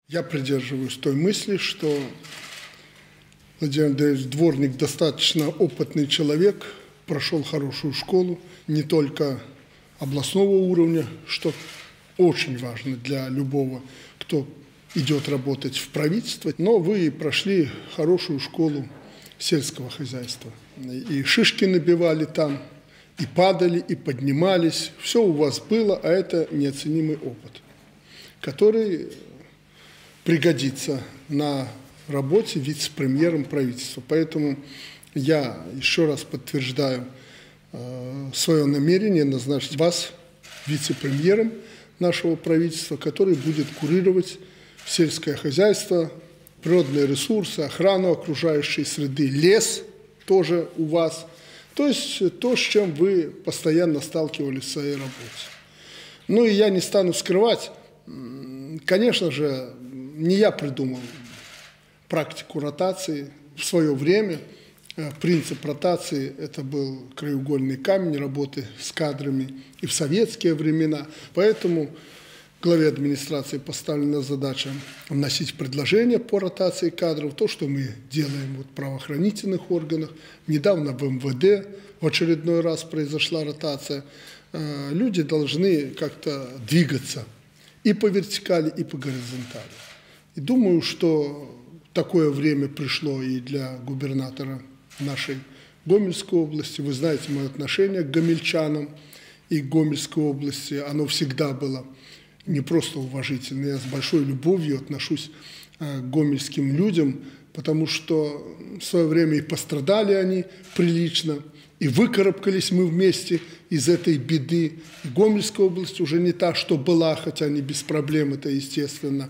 Я придерживаюсь той мысли, что Владимир Андреевич Дворник достаточно опытный человек, прошел хорошую школу, не только областного уровня, что очень важно для любого, кто идет работать в правительство, но вы прошли хорошую школу сельского хозяйства. И шишки набивали там, и падали, и поднимались. Все у вас было, а это неоценимый опыт, который пригодится на работе вице-премьером правительства. Поэтому я еще раз подтверждаю свое намерение назначить вас вице-премьером нашего правительства, который будет курировать сельское хозяйство, природные ресурсы, охрану окружающей среды, лес тоже у вас. То есть то, с чем вы постоянно сталкивались в своей работе. Ну и я не стану скрывать, конечно же, не я придумал практику ротации в свое время. Принцип ротации – это был краеугольный камень работы с кадрами и в советские времена. Поэтому главе администрации поставлена задача вносить предложения по ротации кадров, то, что мы делаем в правоохранительных органах. Недавно в МВД в очередной раз произошла ротация. Люди должны как-то двигаться и по вертикали, и по горизонтали. И думаю, что такое время пришло и для губернатора нашей Гомельской области. Вы знаете мое отношение к гомельчанам и к Гомельской области. Оно всегда было не просто уважительное. Я с большой любовью отношусь к гомельским людям, потому что в свое время и пострадали они прилично, и выкарабкались мы вместе из этой беды. И Гомельская область уже не та, что была, хотя не без проблем, это естественно.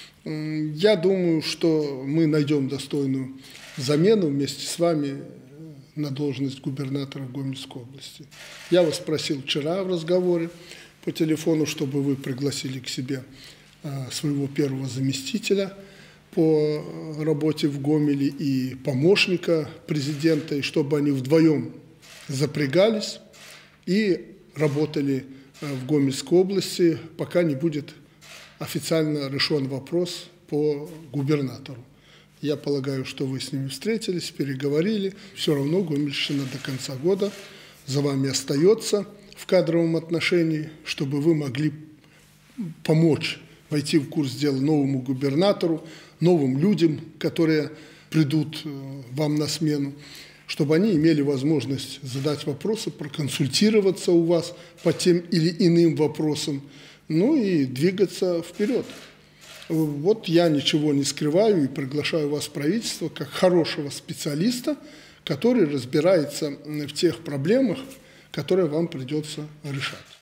Я думаю, что мы найдем достойную замену вместе с вами на должность губернатора Гомельской области. Я вас просил вчера в разговоре по телефону, чтобы вы пригласили к себе своего первого заместителя по работе в Гомеле и помощника президента, и чтобы они вдвоем запрягались и работали в Гомельской области, пока не будет официально решен вопрос по губернатору. Я полагаю, что вы с ними встретились, переговорили. Все равно Гомельщина до конца года за вами остается в кадровом отношении, чтобы вы могли помочь войти в курс дела новому губернатору, новым людям, которые придут вам на смену, чтобы они имели возможность задать вопросы, проконсультироваться у вас по тем или иным вопросам, ну и двигаться вперед. Вот я ничего не скрываю и приглашаю вас в правительство как хорошего специалиста, который разбирается в тех проблемах, которые вам придется решать.